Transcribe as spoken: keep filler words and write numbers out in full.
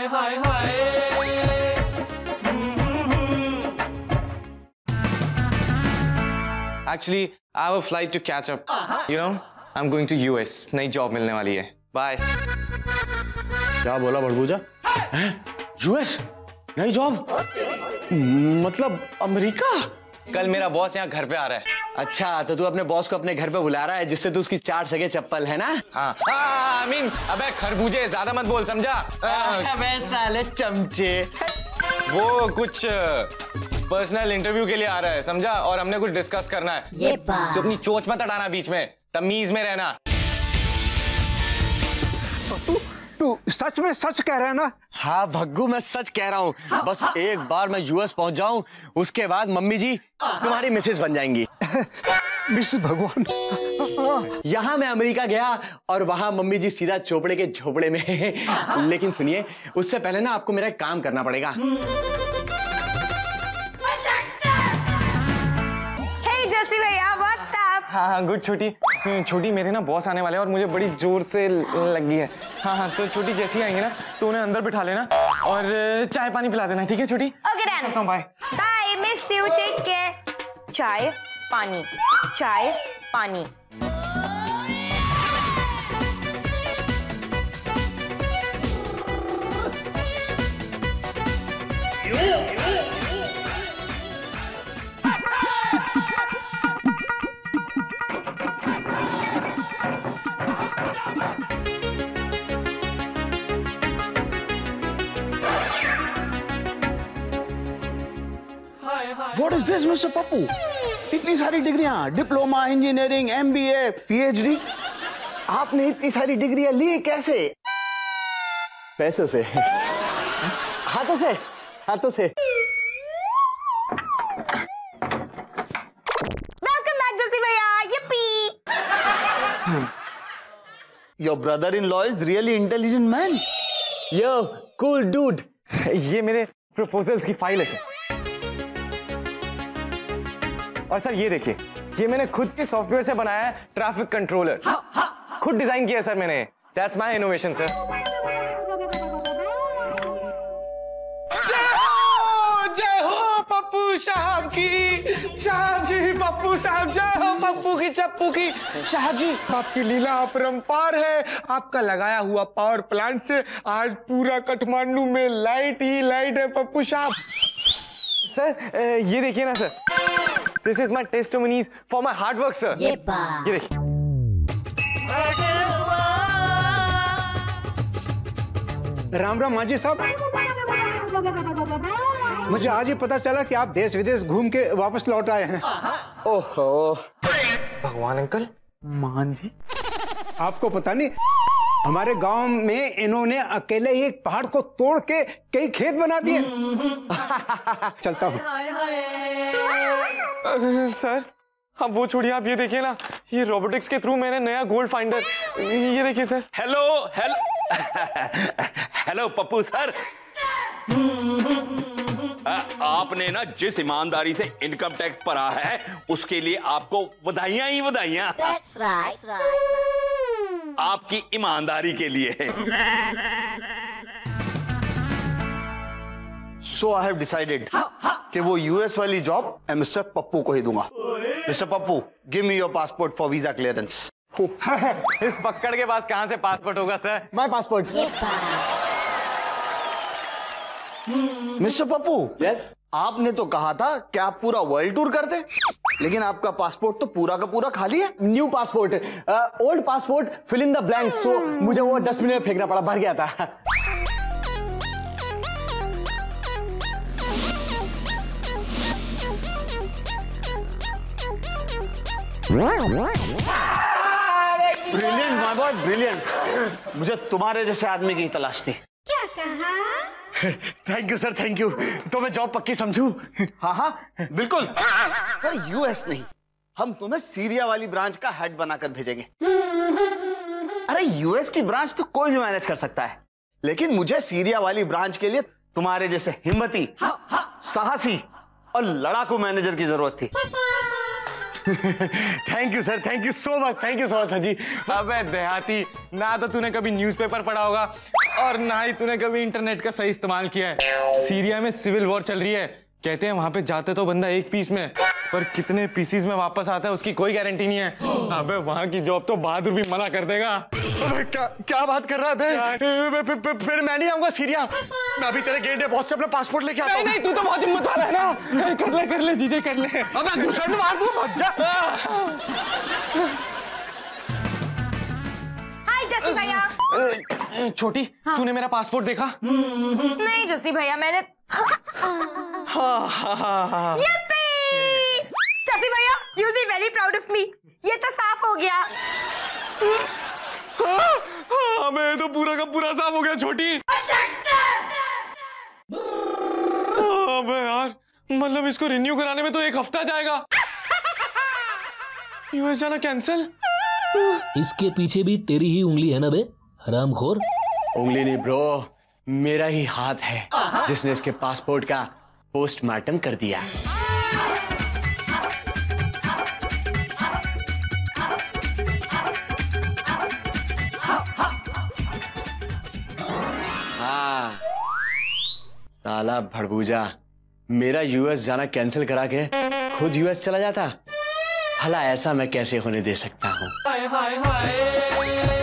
Hi hi. Actually, I have a flight to catch up. You know, I'm going to U S. नई job मिलने वाली है। Bye. क्या बोला बड़बूजा? यूएस नई जॉब? मतलब अमेरिका? कल मेरा बॉस यहाँ घर पे आ रहा है। अच्छा, तो तू अपने बॉस को अपने घर पे बुला रहा है जिससे तू उसकी चार सगे चप्पल है ना? हाँ। आई मीन, अबे खरबूजे ज्यादा मत बोल, समझा? अबे साले चमचे। वो कुछ पर्सनल इंटरव्यू के लिए आ रहा है, समझा? और हमने कुछ डिस्कस करना है। ये बात। तो अपनी चोंच मत अड़ाना बीच में, तमीज में रहना। तू तू सच में सच कह रहा है ना? हाँ भग्गू, मैं सच कह रहा हूँ। बस एक बार मैं यूएस पहुंच जाऊं, उसके बाद मम्मी जी तुम्हारी मिसेज बन जाएंगी। मिस भगवान। यहाँ मैं अमेरिका गया और वहां मम्मी जी सीधा चोपड़े के झोपड़े में। लेकिन सुनिए, उससे पहले ना आपको मेरा एक काम करना पड़ेगा। हाँ हाँ गुड छोटी। छोटी, मेरे ना बॉस आने वाले हैं और मुझे बड़ी जोर से लगी है। हाँ हाँ, तो छोटी जैसी आएंगे ना तो उन्हें अंदर बिठा लेना और चाय पानी पिला देना, ठीक है छोटी? Okay done. चलता हूँ, bye. Bye miss you, take care. चाय पानी, चाय पानी। What is this, mister Pappu? इतनी सारी डिग्रियां, डिप्लोमा, इंजीनियरिंग, एमबीए, पीएचडी। आपने इतनी सारी डिग्रियां ली कैसे? पैसों से, हाथों से, हाथों से। वेलकम बैक जसी भैया, yippee। Your brother-in-law is really intelligent man. Yo, cool dude. ये मेरे प्रपोजल्स की फाइल है सर। और सर ये देखिए, ये मैंने खुद के सॉफ्टवेयर से बनाया है ट्रैफिक कंट्रोलर। खुद डिजाइन किया सर मैंने। That's my innovation sir. जय हो, जय हो पप्पू साहब की। साहब जी, पप्पू साहब, जय हो पप्पू की चप्पू की। साहब जी, आपकी लीला अपरंपार है। आपका लगाया हुआ पावर प्लांट से आज पूरा काठमांडू में लाइट ही लाइट है पप्पू साहब। सर ये देखिए ना sir, This is my testimonies for my hard work, sir. ये बात। ये देखिए। राम राम मांझी साहब। मुझे आज ही पता चला कि आप देश विदेश घूम के वापस लौट आए हैं। ओहो, भगवान अंकल। मांझी, आपको पता नहीं, हमारे गांव में इन्होंने अकेले ही एक पहाड़ को तोड़ के कई खेत बना दिए। चलता हूँ। सर अब वो छोड़िए, आप ये देखिए ना, ये रोबोटिक्स के थ्रू मैंने नया गोल्ड फाइंडर, ये देखिए sir. Hello hello hello Pappu sir. आपने ना जिस ईमानदारी से इनकम टैक्स भरा है उसके लिए आपको बधाइयां ही बधाइयां। That's right, right. आपकी ईमानदारी के लिए। So I have decided कि वो यूएस वाली जॉब मैं मिस्टर पप्पू को ही दूंगा। Mister Pappu, give me your passport for visa clearance. इस पक्कड़ के पास कहां से पासपोर्ट होगा सर? My passport. ये बात। Mister Pappu, yes. आपने तो कहा था कि आप पूरा वर्ल्ड टूर करते, लेकिन आपका पासपोर्ट तो पूरा का पूरा खाली है। New passport, old passport fill in the blank, so मुझे वो डस्टबिन में फेंकना पड़ा, भर गया था। Brilliant my boy, brilliant. मुझे तुम्हारे जैसे आदमी की तलाश थी। क्या कहा? Thank you sir, thank you. तो मैं जॉब पक्की समझू? हाँ हाँ बिल्कुल। पर यूएस नहीं, हम तुम्हें सीरिया वाली ब्रांच का हेड बनाकर भेजेंगे। अरे यूएस की ब्रांच तो कोई भी मैनेज कर सकता है, लेकिन मुझे सीरिया वाली ब्रांच के लिए तुम्हारे जैसे हिम्मती, साहसी और लड़ाकू मैनेजर की जरूरत थी। Thank you sir, thank you so much, thank you so much ji. अबे देहाती, ना तो तूने कभी न्यूज़पेपर पढ़ा होगा और ना ही तूने कभी इंटरनेट का सही इस्तेमाल किया है। सीरिया में सिविल वॉर चल रही है, कहते हैं वहां पे जाते तो बंदा एक पीस में, पर कितने पीसीस में वापस आता है उसकी कोई गारंटी नहीं है। अबे वहां की जॉब तो बहादुर भी मना कर देगा। अबे क्या क्या बात कर रहा है बे? फिर मैं नहीं आऊंगा सीरिया। मैं अभी तेरे गेट बॉस से अपना पासपोर्ट लेके आता हूं। नहीं नहीं, तू तो बहुत हिम्मत वाला है ना। कर ले कर ले जीजे कर ले। अबे दूसरे मार दूंगा, भाग जा। हाय जस्सी भैया। छोटी, तूने मेरा पासपोर्ट देखा? नहीं जस्सी भैया, मैंने Yippee! जस्सी भैया, you'll be very proud of me. ये तो साफ हो गया। अबे तो पूरा का पूरा साफ हो गया छोटी। अबे यार, मतलब इसको रिन्यू कराने में तो एक हफ्ता जाएगा। यूएस जाना कैंसिल। इसके पीछे भी तेरी ही उंगली है ना बे, हरामखोर। उंगली नहीं ब्रो, मेरा ही हाथ है जिसने इसके पासपोर्ट का पोस्टमार्टम कर दिया। हाँ साला भड़बूजा, मेरा यूएस जाना कैंसिल करा के खुद यूएस चला जाता। भला ऐसा मैं कैसे होने दे सकता हूँ?